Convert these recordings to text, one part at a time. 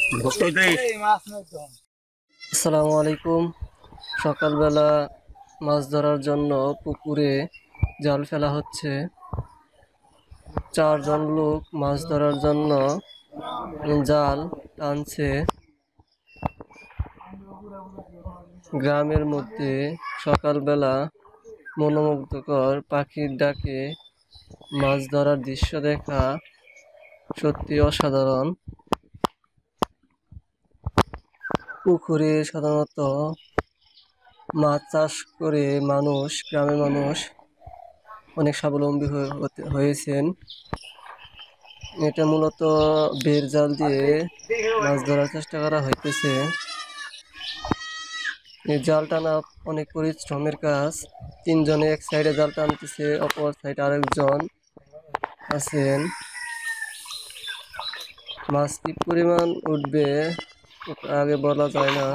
আসসালামু আলাইকুম। সকালবেলা মাছ ধরার জন্য পুকুরে জাল ফেলা হচ্ছে। 4 জন লোক মাছ ধরার জন্য জাল টানছে। গ্রামের মধ্যে সকালবেলা মনোমুগ্ধকর পাখির ডাকে মাছ ধরার দৃশ্য দেখা সত্যি অসাধারণ। পুকুরে সাধারণত মাছ চাষ করে গ্রামের মানুষ অনেক স্বাবলম্বী হয়েছেন। এটা মূলত বের জাল দিয়ে মাছ ধরার চেষ্টা করা হইতেছে। এই জাল টানা অনেক পরিশ্রমের কাজ। 3 জনে এক সাইডে জাল টানতেছে, অপর সাইডে আরেকজন আছেন। মাছ কি পরিমাণ উঠবে আগে বলা যায় না।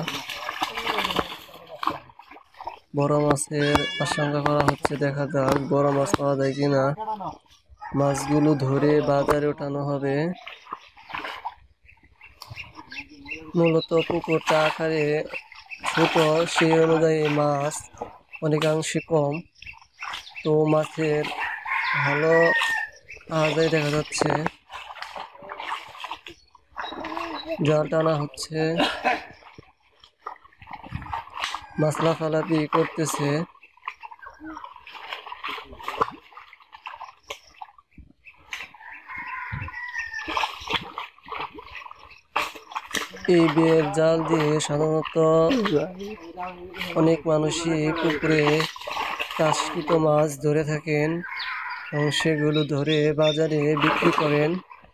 বড় মাছের আশঙ্কা করা হচ্ছে, দেখা যাক বড় মাছ পাওয়া যায় কিনা। মাছগুলো ধরে বাজারে ওঠানো হবে। মূলত পুকুরটা আকারে ছোট, সেই অনুযায়ী মাছ অনেকাংশে কম, তো মাছের ভালো আদায় দেখা যাচ্ছে। জাল টানা হচ্ছে, মাছ লাফালাফি করতেছে। এই বের জাল দিয়ে সাধারণত অনেক মানুষই পুকুরে চাষকৃত মাছ ধরে থাকেন এবং সেগুলো ধরে বাজারে বিক্রি করেন।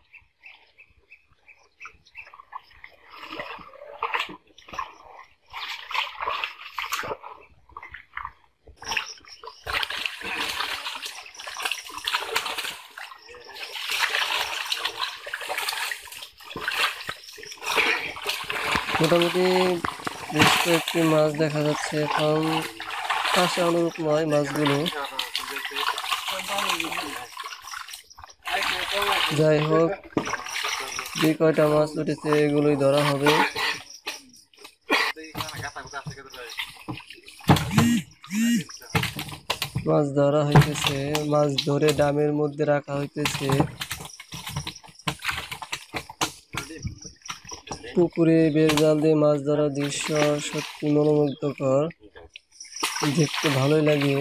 মোটামুটি বেশ কয়েকটি মাছ দেখা যাচ্ছে। এখন আশা অনুরূপ নয় মাছগুলো। যাই হোক, যে কয়টা মাছ উঠেছে এগুলোই ধরা হবে। মাছ ধরা হইতেছে, মাছ ধরে ড্রামের মধ্যে রাখা হইতেছে। পুকুরে বের জাল দিয়ে মাছ ধরার দৃশ্য সত্যি মনোমুগ্ধকর, দেখতে ভালোই লাগে।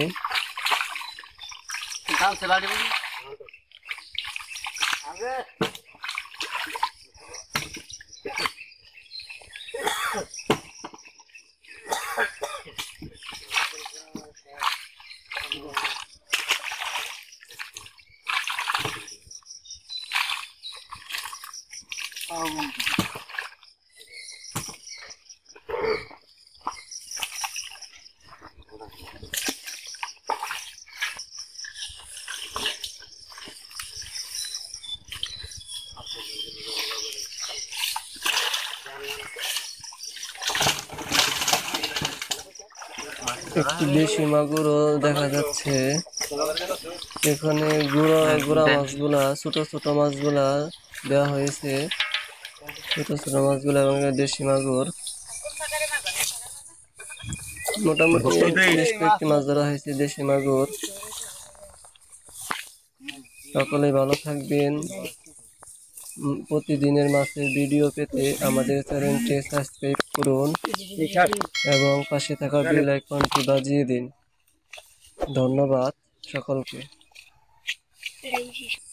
একটি দেশি মাগুরও দেখা যাচ্ছে। এখানে গুড়া মাছগুলা, ছোট ছোট মাছগুলা দেওয়া হয়েছে, ছোট ছোট মাছগুলা, এবং দেশি মাগুর। মোটামুটি বেশ কয়েকটি মাছ ধরা হয়েছে দেশি মাগুর। সকলেই ভালো থাকবেন। প্রতিদিনের মাছের ভিডিও পেতে আমাদের চ্যানেলটি সাবস্ক্রাইব করুন এবং পাশে থাকা বেল আইকনটি বাজিয়ে দিন। ধন্যবাদ সকলকে।